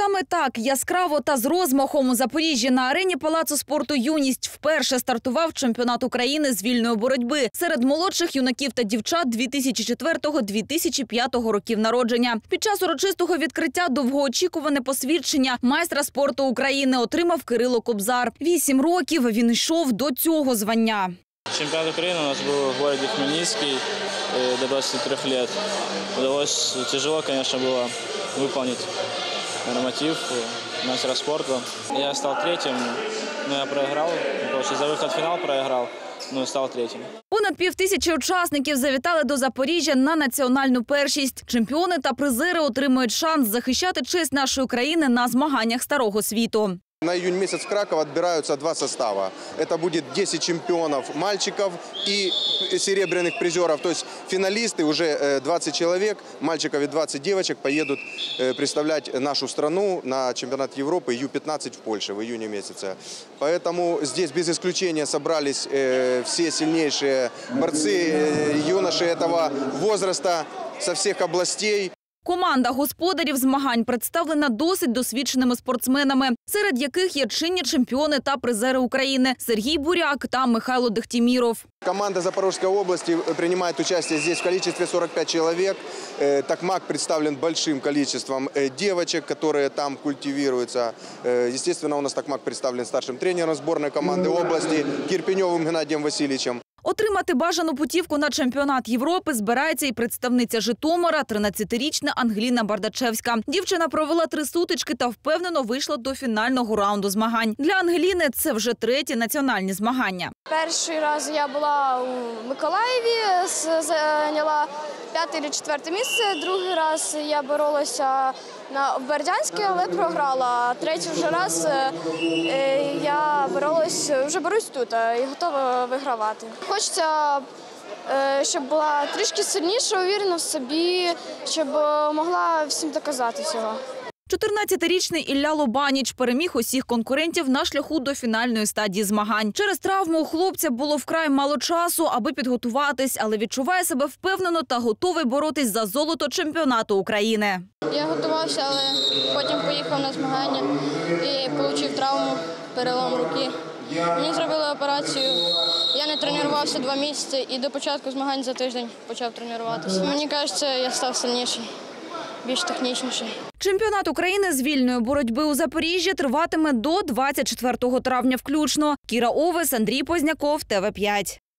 Саме так, яскраво та з розмахом у Запоріжжі на арені Палацу спорту «Юність» вперше стартував чемпіонат України з вільної боротьби серед молодших юнаків та дівчат 2004-2005 років народження. Під час урочистого відкриття довгоочікуване посвідчення майстра спорту України отримав Кирило Кобзар. 8 років він йшов до цього звання. Чемпионат Украины у нас был в городе Хмельницкий до 23 лет. Удалось, тяжело, конечно, было выполнить норматив мастера спорта. Я стал третьим, но я проиграл. За выход в финал проиграл, но стал третьим. Понад 5000 учасників завітали до Запоріжжя на національну першість. Чемпіони та призери отримують шанс захищати честь нашої країни на змаганнях старого світу. На июнь месяц в Краков отбираются 2 состава. Это будет 10 чемпионов мальчиков и серебряных призеров. То есть финалисты, уже 20 человек, мальчиков и 20 девочек поедут представлять нашу страну на чемпионат Европы Ю-15 в Польше в июне месяце. Поэтому здесь без исключения собрались все сильнейшие борцы, юноши этого возраста со всех областей. Команда господарів змагань представлена досить досвідченими спортсменами, серед яких є чинні чемпіони та призери України Сергій Буряк та Михайло Дехтіміров. Команда Запорожской области принимает участие здесь в количестве 45 человек. Токмак представлен большим количеством девочек, которые там культивируются. Естественно, у нас Токмак представлен старшим тренером сборной команды области Кирпеневым Геннадием Васильевичем. Отримати бажану путівку на чемпіонат Європи збирається і представниця Житомира, 13-річна Ангеліна Бардачевська. Дівчина провела 3 сутички та впевнено вийшла до фінального раунду змагань. Для Ангеліни це вже 3-ті національні змагання. Перший раз я була у Миколаєві, зайняла 5-те чи 4-те місце. Другий раз я боролася в Бердянську, але програла. Третій вже раз я вже борюсь тут і готова вигравати. Хочеться, щоб була трішки сильніша, уверена в собі, щоб могла всім доказати всього. 14-річний Ілля Лобаніч переміг усіх конкурентів на шляху до фінальної стадії змагань. Через травму у хлопця було вкрай мало часу, аби підготуватись, але відчуває себе впевнено та готовий боротись за золото чемпіонату України. Я готувався, але потім поїхав на змагання і отримав травму, перелом руки. Мені зробили операцію, я не тренувався 2 місяці і до початку змагань за тиждень почав тренуватися. Мені кажеться, я став сильніший, більш технічніший. Чемпіонат України з вільної боротьби у Запоріжжі триватиме до 24 травня включно. Кіра Овес, Андрій Позняков, ТВ5.